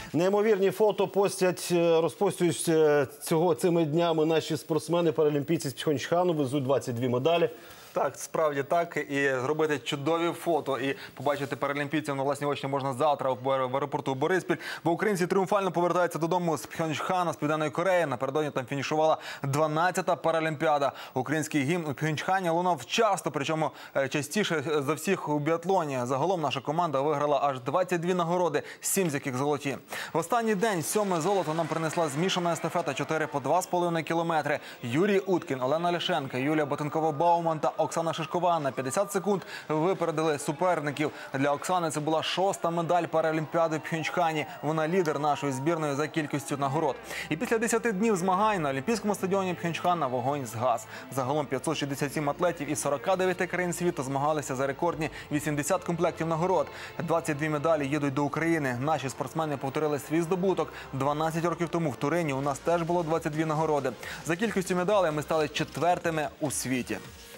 Неймовірні фото розпостюють цими днями наші спортсмени-паралімпійці з Пхьончхану, везуть 22 медалі. Так, справді так. І зробити чудові фото. І побачити паралімпійців на власні очі можна завтра в аеропорту Бориспіль. Бо українці тріумфально повертаються додому з Пхьончхана, з Південної Кореї. Напередодні там фінішувала 12-та паралімпіада. Український гімн у Пхьончхані лунав часто, причому частіше за всіх у біатлоні. Загалом наша команда виграла аж 22 нагороди, 7 з яких золоті. В останній день 7-ме золото нам принесла змішана естафета 4 по 2,5 кілометри. Юрій Уткін, Олена Ляшенка, Юлія Ботинкова-Бауман та Оксана Шишкова на 50 секунд випередили суперників. Для Оксани це була 6-та медаль паралімпіади в Пхьончхані. Вона лідер нашої збірної за кількістю нагород. І після 10 днів змагань на Олімпійському стадіоні Пхьончхана вогонь згас. Загалом 567 атлетів із 49 країн світу змагалися за рекордні 80 комплектів нагород. 22 медалі їдуть до України. Наші спортсмени повторили свій здобуток. 12 років тому в Турині у нас теж було 22 нагороди. За кількістю медалей ми стали 4-ми у світі.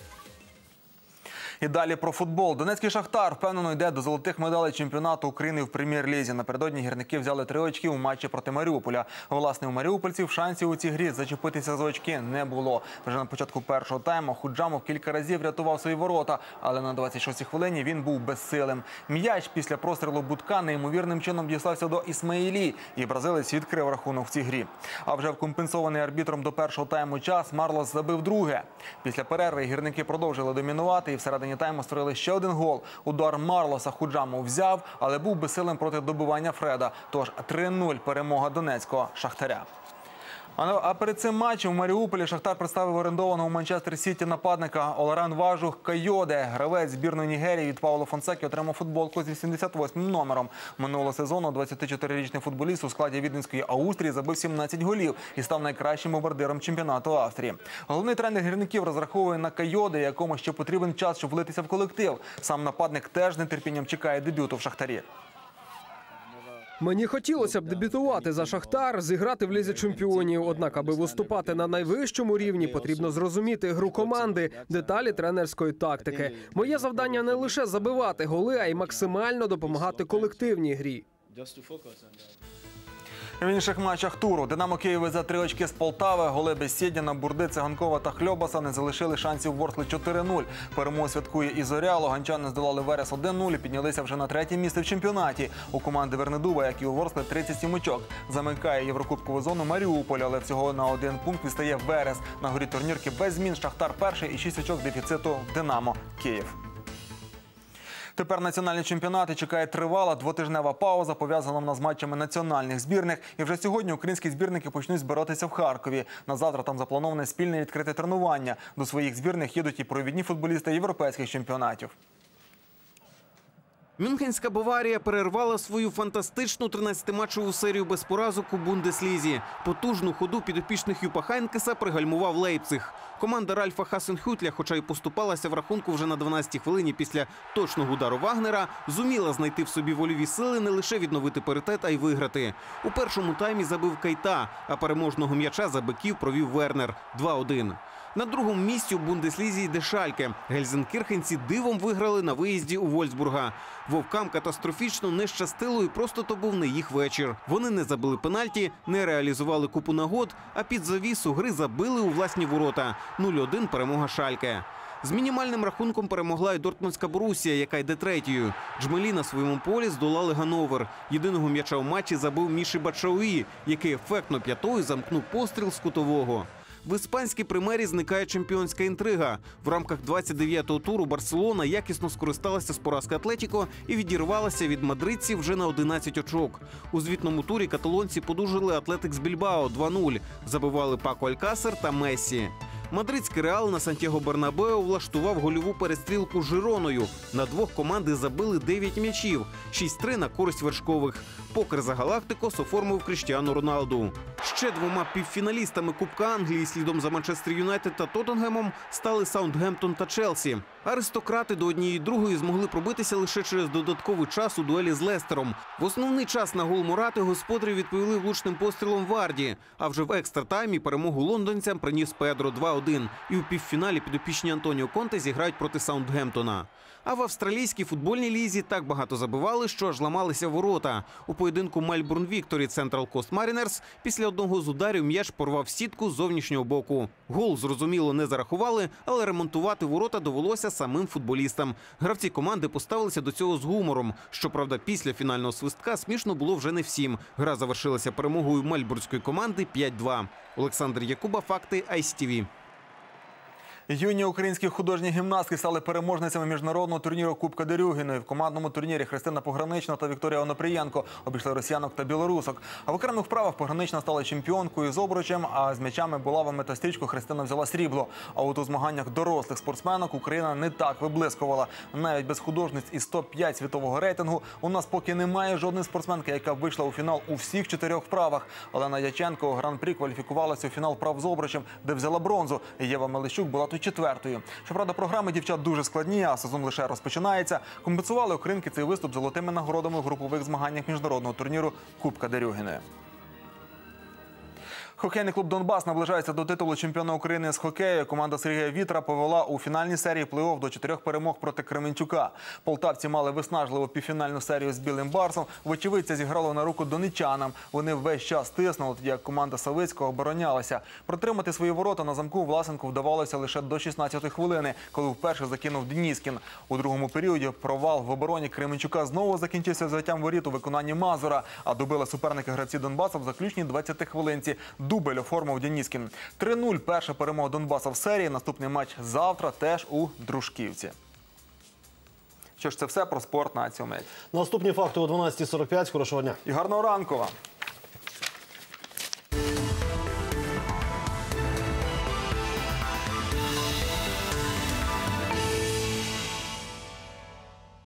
І далі про футбол. Донецький «Шахтар» впевнено йде до золотих медалей чемпіонату України в прем'єр-лізі. Напередодні гірники взяли 3 очки у матчі проти Маріуполя. Власне, у маріупольців шансів у цій грі зачепитися за очки не було. Вже на початку першого тайму Худжамов кілька разів рятував свої ворота, але на 26-й хвилині він був безсилим. М'яч після прострілу Будка неймовірним чином дістався до Ісмаїлі, і бразилець відкрив рахунок в цій грі. А вже в компенсований арбітром до першого тайму час Марлос забив друге. Після перерви гірники продовжили домінувати і всередині тайму створили ще один гол. Удар Марлоса Худжамов взяв, але був безсилим проти добивання Фреда. Тож 3-0 перемога донецького «Шахтаря». А перед цим матчем у Маріуполі «Шахтар» представив орендованого у Манчестер Сіті нападника Оларан Важух Кайоде. Гравець збірної Нігерії від Пауло Фонсеки отримав футболку з 88-м номером. Минулого сезону 24-річний футболіст у складі віденської Аустрії забив 17 голів і став найкращим бомбардиром чемпіонату Австрії. Головний тренер гірників розраховує на Кайоде, якому ще потрібен час, щоб влитися в колектив. Сам нападник теж з нетерпінням чекає дебюту в «Шахтарі». Мені хотілося б дебютувати за «Шахтар», зіграти в Лізі чемпіонів. Однак, аби виступати на найвищому рівні, потрібно зрозуміти гру команди, деталі тренерської тактики. Моє завдання не лише забивати голи, а й максимально допомагати колективній грі. В інших матчах туру «Динамо» Київ за 3 очки з Полтави. Голи Бессєдіна, Бурди, Циганкова та Хльобаса не залишили шансів Ворскли 4-0. Перемогу святкує і «Зоря». Луганчани здолали Верес 1-0 і піднялися вже на 3-є місце в чемпіонаті. У команди Вернедуба, як і у Ворскли, 37 очок. Замикає єврокубкову зону Маріуполь, але всього на 1 пункт відстає Верес. На горі турнірки без змін «Шахтар» перший і 6 очок дефіциту «Динамо» Київ. Тепер національні чемпіонати чекає тривала двотижнева пауза, пов'язана з матчами національних збірних. І вже сьогодні українські збірники почнуть збиратися в Харкові. На завтра там заплановане спільне відкрите тренування. До своїх збірних їдуть і провідні футболісти європейських чемпіонатів. Мюнхенська Баварія перервала свою фантастичну 13-матчову серію без поразок у Бундеслізі. Потужну ходу підопічних Юпа Хайнкеса пригальмував Лейпциг. Команда Ральфа Хасенхютля, хоча й поступалася в рахунку вже на 12-й хвилині після точного удару Вагнера, зуміла знайти в собі вольові сили не лише відновити паритет, а й виграти. У першому таймі забив Кейта, а переможного м'яча за беків провів Вернер – 2-1. На другому місці у Бундеслізі йде Шальке. Гельзенкірхенці дивом виграли на виїзді у Вольфсбурга. Вовкам катастрофічно не щастило і просто то був не їх вечір. Вони не забили пенальті, не реалізували купу нагод, а під завісу гри забили у власні ворота. 0-1 перемога Шальке. З мінімальним рахунком перемогла і Дортмундська Борусія, яка йде третьою. Джмелі на своєму полі здолали Ганновер. Єдиного м'яча у матчі забив Міші Бачауї, який ефектно п'ятою замкнув постріл з кутового. В іспанській прем'єрі зникає чемпіонська інтрига. В рамках 29-го туру Барселона якісно скористалася з поразки Атлетіко і відірвалася від мадридців вже на 11 очок. У звітному турі каталонці подужили Атлетик з Більбао 2-0. Забивали Пако Алькасер та Мессі. Мадридський Реал на Сантьяго-Бернабеу влаштував гольову перестрілку з Жироною. На двох команди забили 9 м'ячів, 6-3 на користь вершкових. Покер за Галактикос оформив Кріштіану Роналду. Ще двома півфіналістами Кубка Англії слідом за Манчестер Юнайтед та Тоттенгемом стали Саутгемптон та Челсі. Аристократи до однієї другої змогли пробитися лише через додатковий час у дуелі з Лестером. В основний час на гол Мурати господарі відповіли влучним пострілом Варді, а вже в екстратаймі перемогу лондонцям приніс Педро 2-1. І у півфіналі підопічні Антоніо Конте зіграють проти Саутгемптона. А в австралійській футбольній лізі так багато забивали, що аж ламалися ворота. У поєдинку Мельбурн Вікторі Централ Кост Марінерс після одного з ударів м'яч порвав сітку з зовнішнього боку. Гол, зрозуміло, не зарахували, але ремонтувати ворота довелося самим футболістам. Гравці команди поставилися до цього з гумором. Щоправда, після фінального свистка смішно було вже не всім. Гра завершилася перемогою мельбурнської команди 5-2. Олександр Якуба, факти ICTV. Юні українські художні гімнастки стали переможницями міжнародного турніру Кубка Дерюгіної. В командному турнірі Христина Погранична та Вікторія Онопрієнко обійшли росіянок та білорусок. А в окремих вправах Погранична стала чемпіонкою з обручем, а з м'ячами, булавами та стрічкою Христина взяла срібло. А от у змаганнях дорослих спортсменок Україна не так виблискувала. Навіть без художниць із топ-5 світового рейтингу у нас поки немає жодної спортсменки, яка вийшла у фінал у всіх 4 вправах. Олена Яченко у гран-прі кваліфікувалася у фінал вправ з обручем, де взяла бронзу. Єва Мелещук була тут 4-ю. Щоправда, програми дівчат дуже складні, а сезон лише розпочинається. Компенсували українки цей виступ золотими нагородами в групових змаганнях міжнародного турніру Кубка Дерюгіної. Хокейний клуб «Донбас» наближається до титулу чемпіона України з хокею. Команда Сергія Вітра повела у фінальній серії плей-офф до 4 перемог проти Кременчука. Полтавці мали виснажливу півфінальну серію з «Білим Барсом». Вочевидь, це зіграло на руку донеччанам. Вони весь час тиснули, тоді як команда Савицького оборонялася. Протримати свої ворота на замку Власенку вдавалося лише до 16-ї хвилини, коли вперше закинув Деніскін. У другому періоді провал в обороні Кременчука знову закінчився взяттям воріт у виконанні Мазура, а добили суперники гравці Донбаса в заключній 20-й хвилинці. Дубль оформив Деніскін. 3-0 – перша перемога Донбаса в серії. Наступний матч завтра теж у Дружківці. Що ж, це все про спорт на цю мить. Наступні факти о 12:45. Хорошого дня. І гарного ранку вам.